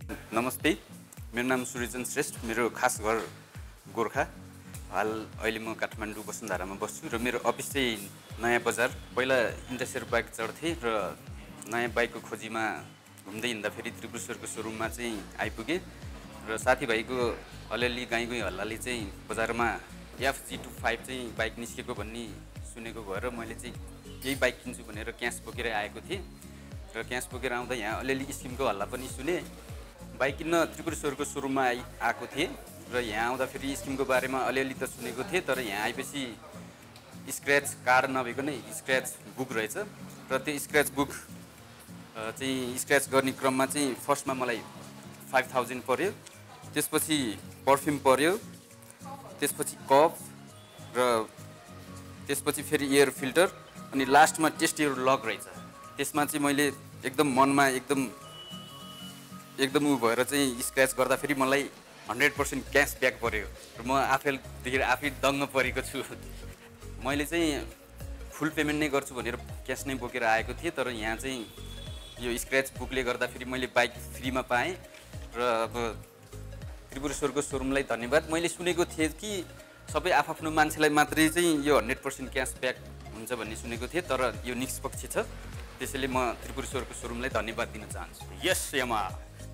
नमस्ते, मेरो नाम सुryachan श्रेष्ठ, मेरो खास घर गोर्खा। हाल अहिले म काठमाडौँ वसुन्धरामा बस्छु र मेरो अफिस चाहिँ नयाँ बजार। पहिला इन्डस्ट्रियल बाइक चढ्थेँ र नयाँ बाइकको खोजीमा घुम्दै हिँड्दाखेरि त्रिपुरेश्वरको सोरुममा चाहिँ आइपुगेँ र साथीभाइको अलिअलि गाईगुई हल्लाले चाहिँ बजारमा FZ25 चाहिँ बाइक निस्केको भन्ने सुनेको भएर मैले चाहिँ यही बाइक किन्छु भनेर क्यास बोकेर आएको थिएँ र क्यास बोकेर आउँदा यहाँ अलिअलि स्किमको हल्ला पनि सुने। बाइक किन्न त्रिपुरेश्वरको सोरुममा आएको थिएँ र यहाँ आउँदाखेरि स्किमको बारेमा अलिअलि त सुनेको थिएँ, तर यहाँ आएपछि स्क्रैच कार्ड नभएको नै स्क्रैच बुक रहेछ र त्यो स्क्रैच बुक चाहिँ स्क्रैच गर्ने क्रममा चाहिँ फर्स्टमा मलाई 5000 पर्यो, त्यसपछि पर्फ्युम पर्यो, त्यसपछि कप र त्यसपछि फेरि एयर फिल्टर अनि लास्टमा टेस्ट एयर लक रहेछ। त्यसमा चाहिँ मैले एकदम मनमा एकदम उ भएर चाहिँ स्क्रैच गर्दाखेरि मलाई 100% क्यास ब्याक पर्यो र म आफै दङ्ग परेको छु। मैले चाहिँ फुल पेमेन्ट नै गर्छु भनेर क्यास नै बोकेर आएको थिएँ, तर यहाँ चाहिँ यो स्क्रैच बुकले गर्दाखेरि मैले बाइक फ्रीमा पाएँ र अब त्रिपुरेश्वरको सोरुमलाई धन्यवाद। मैले सुनेको थिएँ कि सबै आफ्नो मान्छेलाई मात्रै चाहिँ यो 100% क्यास ब्याक हुन्छ भन्ने सुनेको थिएँ, तर यो निष्पक्ष छ। त्यसैले म त्रिपुरेश्वरको सोरुमलाई धन्यवाद दिन चाहन्छु। यस यामाहा।